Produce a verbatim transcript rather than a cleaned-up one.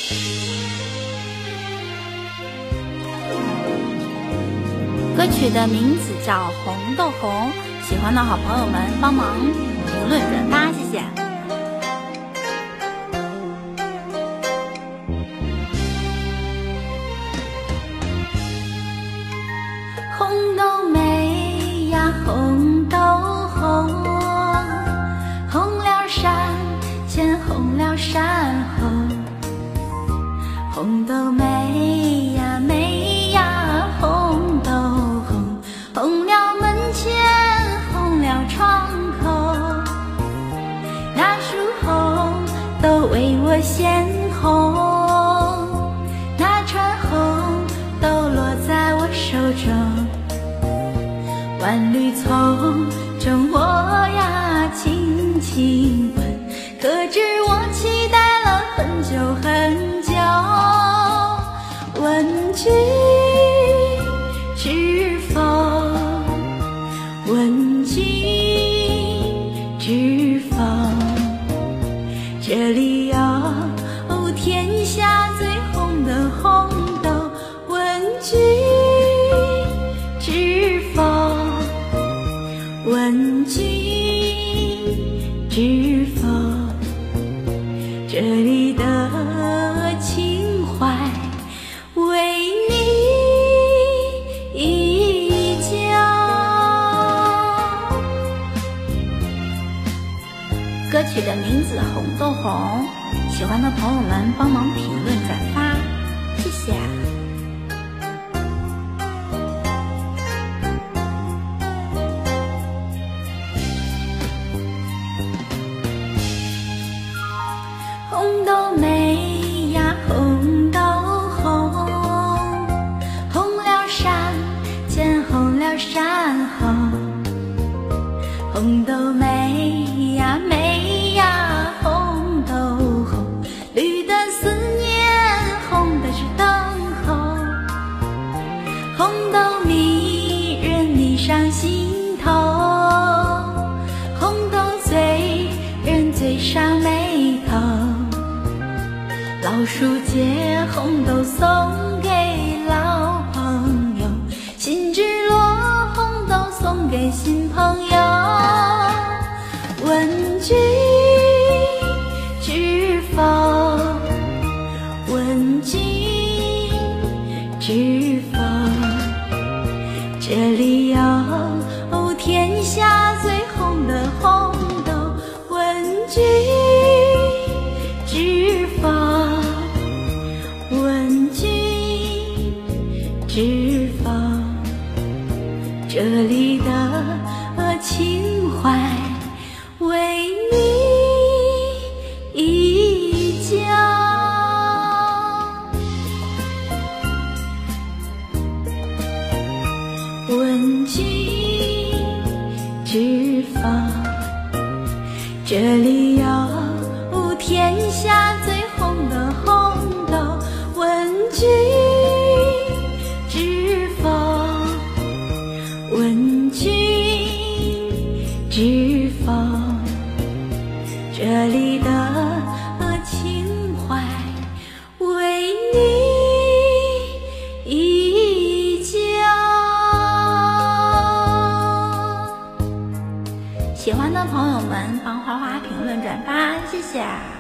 歌曲的名字叫《红豆红》，喜欢的好朋友们帮忙评论转发，谢谢。红豆梅呀，红豆红，红了山前，红了山后。红豆梅呀，梅呀，红豆红，红了门前，红了窗口。那树红豆为我献红，那串红豆落在我手中。万缕丛中我呀轻轻吻，可知我期待了很久很久。问君知否？问君知否？这里有天下最红的红豆，问君知否？问君知否？这里的情怀为你依旧。歌曲的名字《红豆红》，喜欢的朋友们帮忙评论转发，谢谢。红豆梅呀，红豆红，红了山前，红了山后。红豆梅呀，梅呀，红豆红，绿的思念，红的是等候。红豆迷人迷上心头，红豆醉人醉上眉头。老树结红豆送给老朋友，新枝落红豆送给新朋友。问君知否？问君知否？这里有天下最红的红豆，问君知否？问君知否？这里的情怀为你依旧。问君知否？这里有天下最红的红豆，问君知否？问君知否？这里的情怀为你依旧。喜欢的朋友们帮花花评论转发，谢谢。